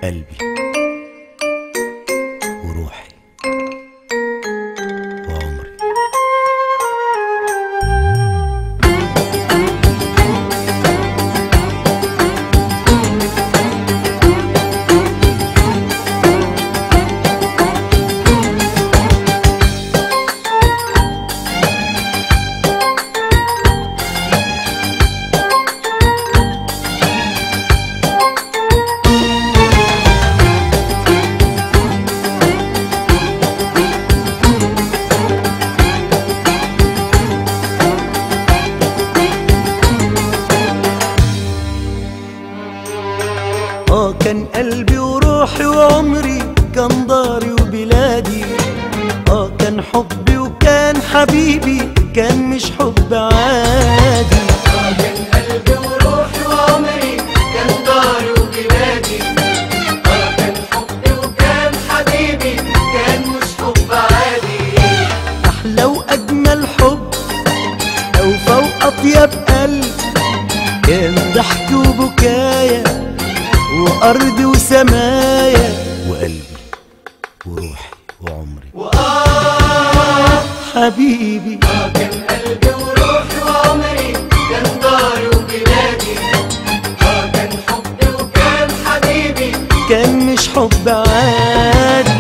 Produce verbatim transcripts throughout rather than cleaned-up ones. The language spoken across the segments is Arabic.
قلبي وروحي وعمري. اه كان قلبي وروحي وعمري، كان داري وبلادي. اه كان حبي وكان حبيبي، كان مش حب عادي. اه كان قلبي وروحي وعمري، كان داري وبلادي. اه كان حبي وكان حبيبي، كان مش حب عادي. احلى واجمل حب اوفى واطيب قلب، كان ضحك وبكايا وأرض وسمايا وقلبي وروحي وعمري وآه حبيبي. اه كان قلبي وروحي وعمري، كان داري وبلادي. اه كان حبي وكان حبيبي، كان مش حب عادي.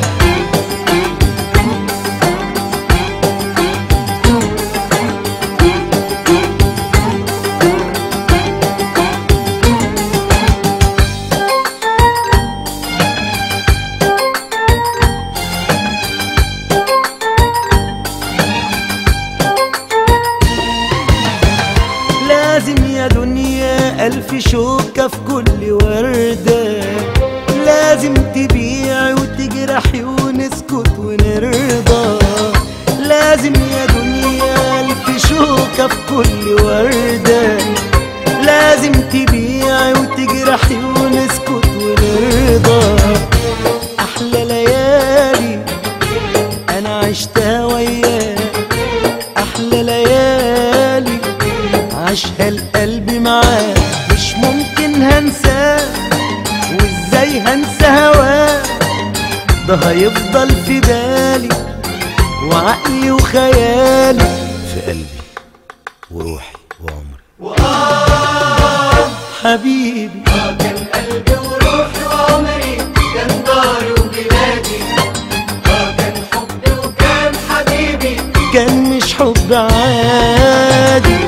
لازم يا دنيا ألف شوكة في كل وردة، لازم تبيعي وتجرحي ونسكت ونرضى. لازم يا دنيا ألف شوكة في كل وردة، لازم تبيعي وتجرحي ونسكت ونرضى. أحلى ليالي أنا عشتها وياك، أحلى ليالي عاشها القلب معاه، مش ممكن هنساه، وازاي هنسى هواه؟ ده هيفضل في بالي وعقلي وخيالي، في قلبي وروحي وعمري وآه حبيبي. اه كان قلبي وروحي وعمري، كان داري وبلادي. اه كان حبي وكان حبيبي، كان مش حب عادي.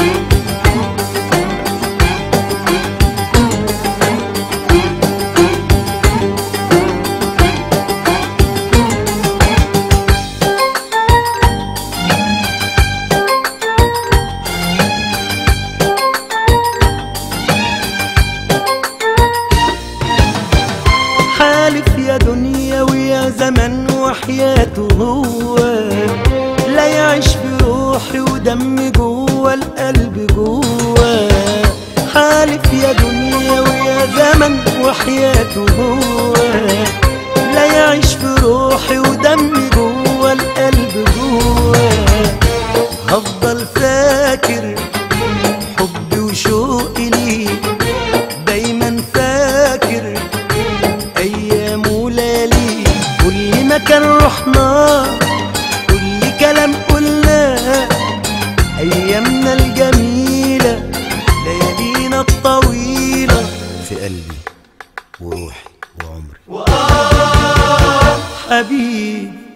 حالف يا دنيا ويا زمن وحياته هو، لا يعيش في روحي ودمي جوه القلب جوه. حالف يا دنيا ويا زمن وحياته هو، لا يعيش في روحي ودمي جوه القلب جوه. هفضل فاكر حبي وشوقي ليك، دايما فاكر ايام وليالي. كل مكان رحنا، كل كلام قلناه، ايامنا الجميله، ليالينا الطويله، في قلبي وروحي وعمري وآه حبيبي.